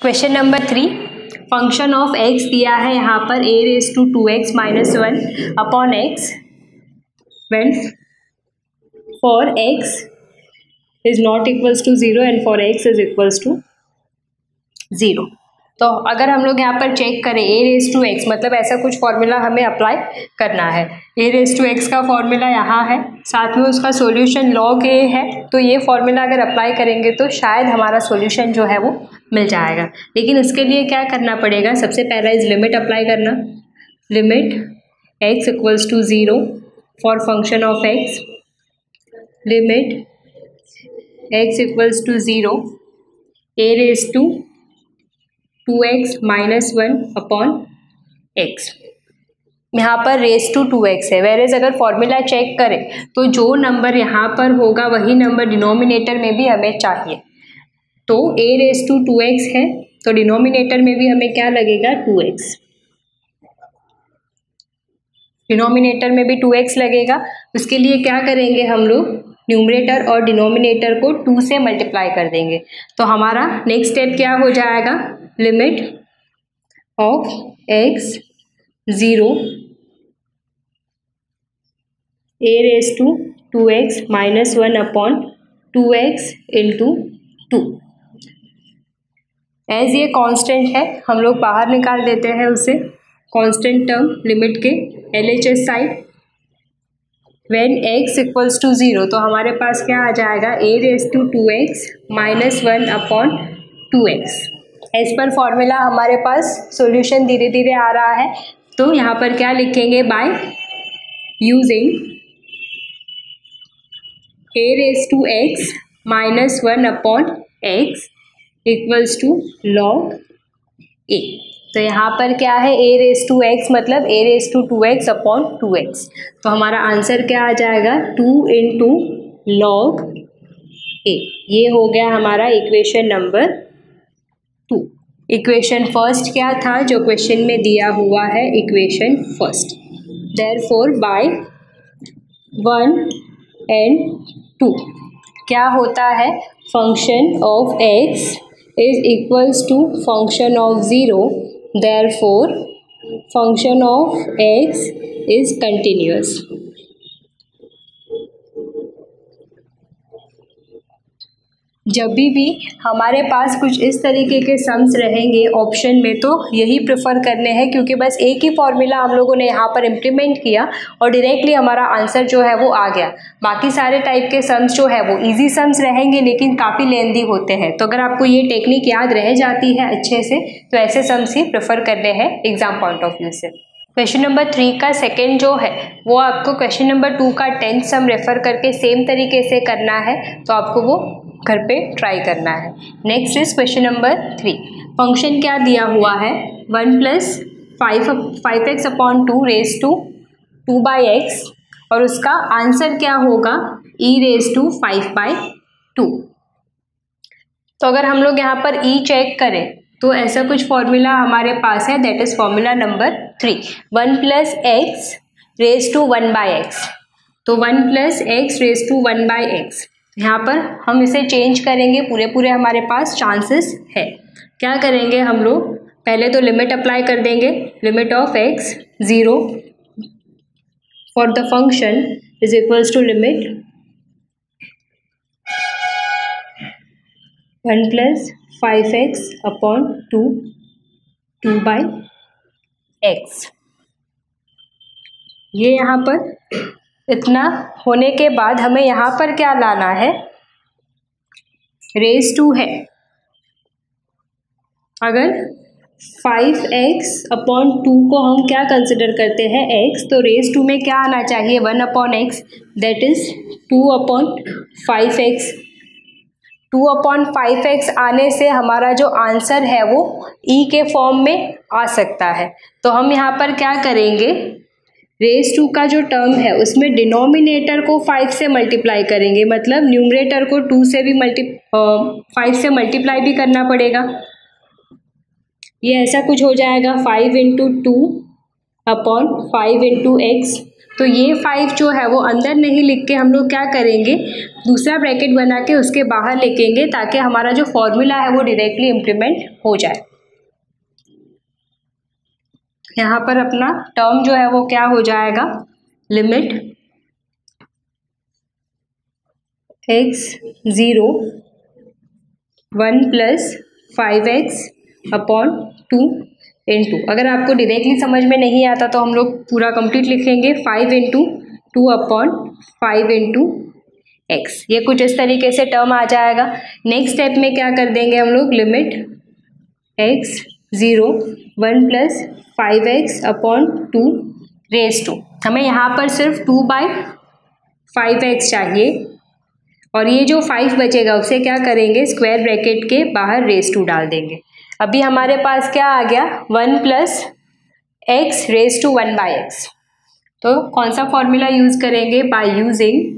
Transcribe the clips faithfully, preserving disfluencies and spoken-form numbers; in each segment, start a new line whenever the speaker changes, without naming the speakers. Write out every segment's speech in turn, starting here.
Question number three, function of x दिया है यहाँ पर ए raise to two x minus one upon x when for x is not equals to zero and for x is equals to zero. तो अगर हम लोग यहाँ पर चेक करें ए रेज टू एक्स, मतलब ऐसा कुछ फॉर्मूला हमें अप्लाई करना है। ए रेज टू एक्स का फॉर्मूला यहाँ है, साथ में उसका सॉल्यूशन लॉग ए है। तो ये फॉर्मूला अगर अप्लाई करेंगे तो शायद हमारा सॉल्यूशन जो है वो मिल जाएगा। लेकिन उसके लिए क्या करना पड़ेगा, सबसे पहला इज लिमिट अप्लाई करना। Limit x equals to zero for function of x, limit x equals to zero A raise to two x minus one upon x. यहाँ पर रेस टू टू एक्स है, वेरेज अगर फॉर्मूला चेक करें तो जो number यहाँ पर होगा वही नंबर डिनोमिनेटर में भी हमें चाहिए। तो a race to two x है तो डिनोमिनेटर में भी हमें क्या लगेगा, टू एक्स। डिनोमिनेटर में भी टू एक्स लगेगा। उसके लिए क्या करेंगे हम लोग, न्यूमरेटर और डिनोमिनेटर को टू से मल्टीप्लाई कर देंगे। तो हमारा नेक्स्ट स्टेप क्या हो जाएगा, limit of x zero A race to two x minus one upon two x into two. As ये कांस्टेंट है हम लोग बाहर निकाल देते हैं उसे, कांस्टेंट टर्म लिमिट के L H S side. When x equals to zero तो हमारे पास क्या आ जाएगा, ए race to two x minus one upon two x. As per formula हमारे पास सॉल्यूशन धीरे धीरे आ रहा है। तो यहाँ पर क्या लिखेंगे, by using A race to x minus one upon x equals to log ए। तो यहाँ पर क्या है, ए रेस टू एक्स मतलब ए race to two x upon two x. तो हमारा आंसर क्या आ जाएगा, टू इंटू लॉग ए। ये हो गया हमारा equation number two. Equation first क्या था जो क्वेश्चन में दिया हुआ है, equation first. Therefore by one and to क्या होता है, function of x is equals to function of zero, therefore function of x is continuous. जब भी भी हमारे पास कुछ इस तरीके के सम्स रहेंगे ऑप्शन में तो यही प्रेफर करने हैं, क्योंकि बस एक ही फॉर्मूला हम लोगों ने यहाँ पर इम्प्लीमेंट किया और डायरेक्टली हमारा आंसर जो है वो आ गया। बाकी सारे टाइप के सम्स जो है वो इजी सम्स रहेंगे लेकिन काफ़ी लेंदी होते हैं। तो अगर आपको ये टेक्निक याद रह जाती है अच्छे से तो ऐसे सम्स ही प्रेफर करने हैं एग्जाम पॉइंट ऑफ व्यू से। क्वेश्चन नंबर थ्री का सेकेंड जो है वो आपको क्वेश्चन नंबर टू का टेंथ सम रेफर करके सेम तरीके से करना है, तो आपको वो घर पे ट्राई करना है। Next is question number three. Function क्या दिया हुआ है, one plus five five x upon two race to two by x, और उसका आंसर क्या होगा, ई raise to five by two. तो अगर हम लोग यहाँ पर ई चेक करें तो ऐसा कुछ फॉर्मूला हमारे पास है, that is formula number three, one plus x raise to one by x. तो one plus x raise to one by x, यहाँ पर हम इसे चेंज करेंगे, पूरे पूरे हमारे पास चांसेस है। क्या करेंगे हम लोग, पहले तो लिमिट अप्लाई कर देंगे, limit of x zero for the function is equals to limit one plus five x upon two two by x. ये यहाँ पर इतना होने के बाद हमें यहाँ पर क्या लाना है, रेस टू है। अगर फाइव एक्स अपॉन टू को हम क्या कंसिडर करते हैं, एक्स, तो रेस टू में क्या आना चाहिए, one upon x, that is two upon five x. Two upon five x आने से हमारा जो आंसर है वो ई के फॉर्म में आ सकता है। तो हम यहाँ पर क्या करेंगे, रेस टू का जो टर्म है उसमें डिनोमिनेटर को फाइव से मल्टीप्लाई करेंगे, मतलब न्यूमरेटर को टू से भी मल्टी फाइव से मल्टीप्लाई भी करना पड़ेगा। ये ऐसा कुछ हो जाएगा, five into two upon five into x. तो ये फाइव जो है वो अंदर नहीं लिख के हम लोग क्या करेंगे, दूसरा ब्रैकेट बना के उसके बाहर लिखेंगे ताकि हमारा जो फॉर्मूला है वो डायरेक्टली इम्प्लीमेंट हो जाए। यहाँ पर अपना टर्म जो है वो क्या हो जाएगा, limit x zero one plus five x upon two into, अगर आपको डायरेक्टली समझ में नहीं आता तो हम लोग पूरा कंप्लीट लिखेंगे, five into two upon five into x. ये कुछ इस तरीके से टर्म आ जाएगा। नेक्स्ट स्टेप में क्या कर देंगे हम लोग, limit x zero one plus five x upon two raise to, हमें यहाँ पर सिर्फ टू बाई फाइव एक्स चाहिए और ये जो फाइव बचेगा उसे क्या करेंगे, स्क्वायर ब्रैकेट के बाहर रेस टू डाल देंगे। अभी हमारे पास क्या आ गया, one plus x raise to one by x. तो कौन सा फॉर्मूला यूज करेंगे, by using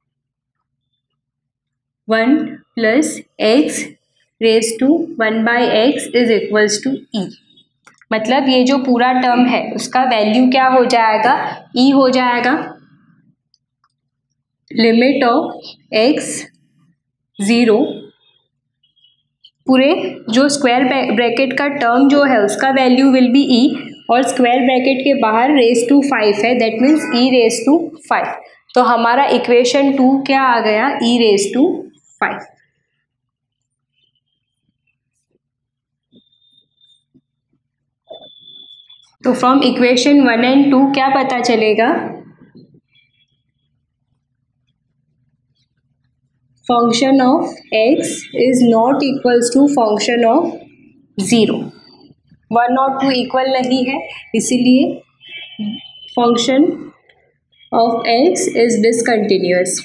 one plus x raise to one by x is equals to ई। मतलब ये जो पूरा टर्म है उसका वैल्यू क्या हो जाएगा, ई हो जाएगा। लिमिट ऑफ एक्स ज़ीरो, पूरे जो स्क्वायर ब्रैकेट का टर्म जो है उसका वैल्यू विल बी ई, और स्क्वायर ब्रैकेट के बाहर रेस टू फाइव है, that means E raise to five. तो हमारा इक्वेशन टू क्या आ गया, ई रेस टू फाइव। तो from equation one and to क्या पता चलेगा, function of x is not equals to function of zero. One और टू इक्वल नहीं है, इसीलिए function of x is discontinuous.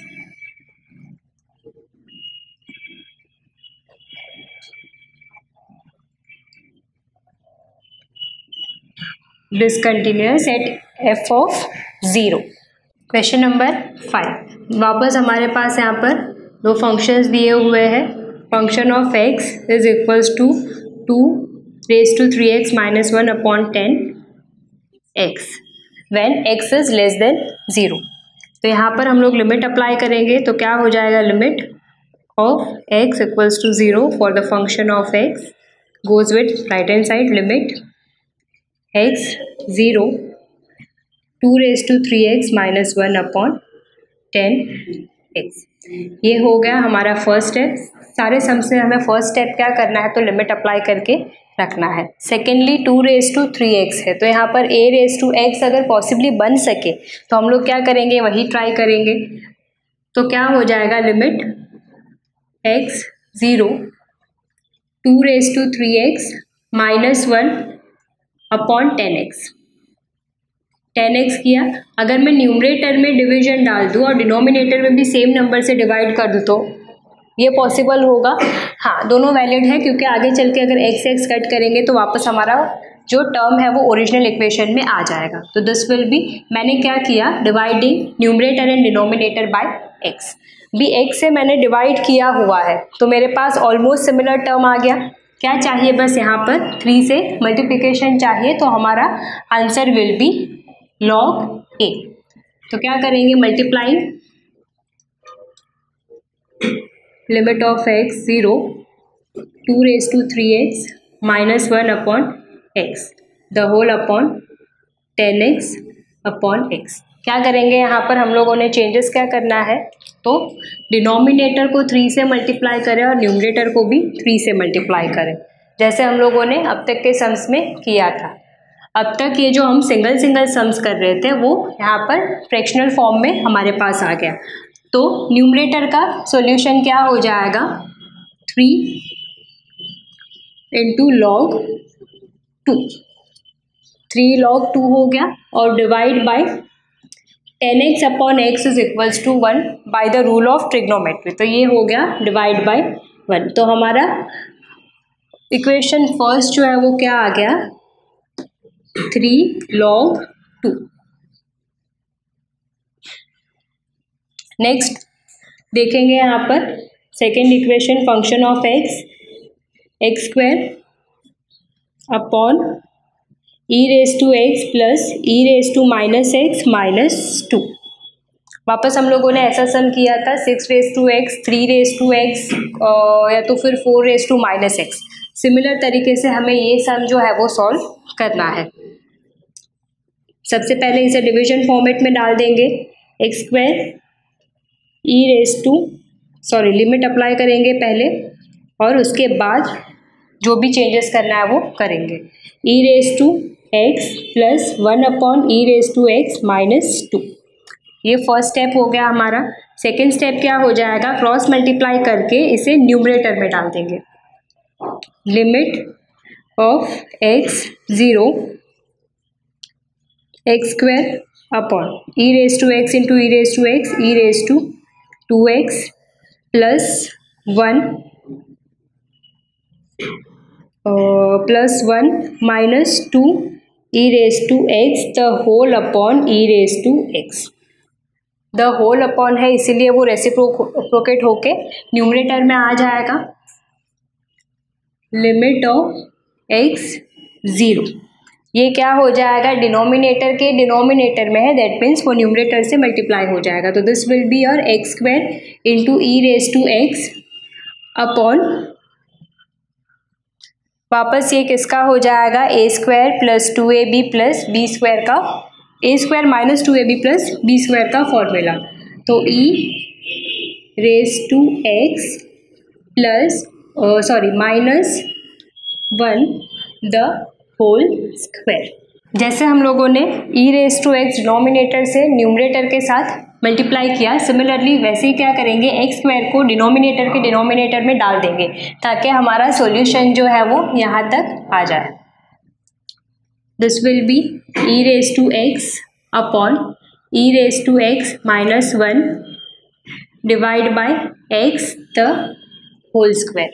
Discontinuous eight F of zero. Question number five, वापस हमारे पास यहाँ पर दो फंक्शंस दिए हुए हैं। Function of x is equals to to raise to three x minus one upon ten x when x is less than zero. तो यहाँ पर हम लोग लिमिट अप्लाई करेंगे, तो क्या हो जाएगा, limit of x equals to zero for the function of x goes with right hand side, limit x zero two raise to three x minus one upon ten x. ये हो गया हमारा first step. सारे सम से हमें first step क्या करना है, तो लिमिट अप्लाई करके रखना है। Secondly to raise to three x है, तो यहाँ पर a रेस टू एक्स अगर पॉसिबली बन सके तो हम लोग क्या करेंगे, वही ट्राई करेंगे। तो क्या हो जाएगा, limit x zero two raise to three x minus one upon ten x. Ten x किया, अगर मैं न्यूमरेटर में डिवीजन डाल दूँ और डिनोमिनेटर में भी सेम नंबर से डिवाइड कर दूँ तो ये पॉसिबल होगा। हाँ, दोनों वैलिड है, क्योंकि आगे चल के अगर एक्स एक्स कट करेंगे तो वापस हमारा जो टर्म है वो ओरिजिनल इक्वेशन में आ जाएगा। तो दिस विल बी, मैंने क्या किया, dividing numerator and denominator by x. भी एक्स से मैंने डिवाइड किया हुआ है तो मेरे पास ऑलमोस्ट सिमिलर टर्म आ गया। क्या चाहिए, बस यहाँ पर थ्री से मल्टीप्लिकेशन चाहिए, तो हमारा आंसर विल बी लॉग ए। तो क्या करेंगे, multiplying limit of x zero two raise to three x minus one upon x the whole upon ten x upon x. क्या करेंगे, यहाँ पर हम लोगों ने चेंजेस क्या करना है, तो डिनोमिनेटर को थ्री से मल्टीप्लाई करें और न्यूमरेटर को भी थ्री से मल्टीप्लाई करें, जैसे हम लोगों ने अब तक के सम्स में किया था। अब तक ये जो हम सिंगल सिंगल सम्स कर रहे थे वो यहाँ पर फ्रैक्शनल फॉर्म में हमारे पास आ गया। तो न्यूमरेटर का सॉल्यूशन क्या हो जाएगा, three into log to, three log to हो गया, और divide by ten x upon x is equals to one by the rule of trigonometry. तो ये हो गया डिवाइड बाय वन। तो हमारा इक्वेशन फर्स्ट जो है वो क्या आ गया, थ्री लॉग टू। नेक्स्ट देखेंगे यहाँ पर second equation, function of x x square upon e raise to x plus e raise to minus x minus two. वापस हम लोगों ने ऐसा सम किया था six raise to x, three raise to x या तो फिर four raise to minus x. Similar तरीके से हमें ये सम जो है वो सॉल्व करना है। सबसे पहले इसे डिवीजन फॉर्मेट में डाल देंगे। X square e raise to sorry limit apply करेंगे पहले और उसके बाद जो भी चेंजेस करना है वो करेंगे। E raise to x plus one upon e raise to x minus two. ये फर्स्ट स्टेप हो गया हमारा। सेकेंड स्टेप क्या हो जाएगा, क्रॉस मल्टीप्लाई करके इसे न्यूमरेटर में डाल देंगे। Limit of x zero x square upon e raise to x into e raise to x e raise to two x plus one plus one minus two e raise to x the whole upon e raise to x. The whole upon है इसीलिए वो reciprocate होके numerator में आ जाएगा। Limit of x zero, ये क्या हो जाएगा, डिनोमिनेटर के डिनोमिनेटर में है, दैट मीन्स वो न्यूमरेटर से मल्टीप्लाई हो जाएगा। तो this will be your x square into e raise to x upon वापस ये किसका हो जाएगा, a square plus two a b plus b square का a square minus two a b plus b square का फॉर्मूला। तो e raise to x plus sorry minus one the whole square. जैसे हम लोगों ने e raise to x denominator से numerator के साथ मल्टीप्लाई किया, सिमिलरली वैसे ही क्या करेंगे, एक्स स्क्वायर को डिनोमिनेटर के डिनोमिनेटर में डाल देंगे ताकि हमारा सॉल्यूशन जो है वो यहाँ तक आ जाए। This will be e raised to x upon e raised to x minus one divided by x the whole square।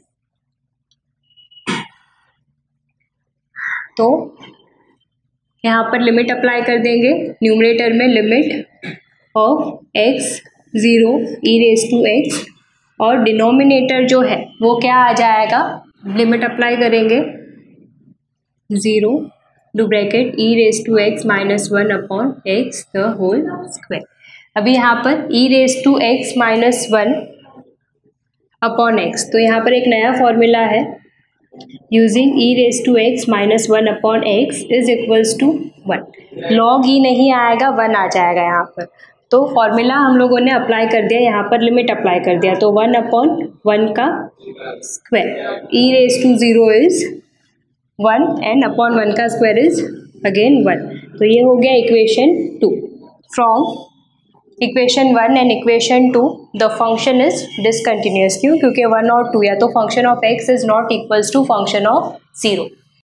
तो यहाँ पर लिमिट अप्लाई कर देंगे न्यूमरेटर में, limit of x zero e raise to x और denominator जो है वो क्या आ जाएगा, लिमिट अप्लाई करेंगे zero do bracket e raise to x minus one upon x the whole square. अभी यहाँ पर e raise to x minus one upon x, तो यहाँ पर एक नया फॉर्मूला है, using e raise to x minus one upon x is equals to one. Log ई नहीं आएगा, वन आ जाएगा यहाँ पर। तो फॉर्मूला हम लोगों ने अप्लाई कर दिया, यहाँ पर लिमिट अप्लाई कर दिया, तो वन अपॉन वन का square, e raise to zero is one and upon one का स्क्वायर इज अगेन वन। तो ये हो गया equation two. From equation one and equation two the function is discontinuous. क्यों? क्योंकि वन और टू या तो function of x is not equals to function of zero.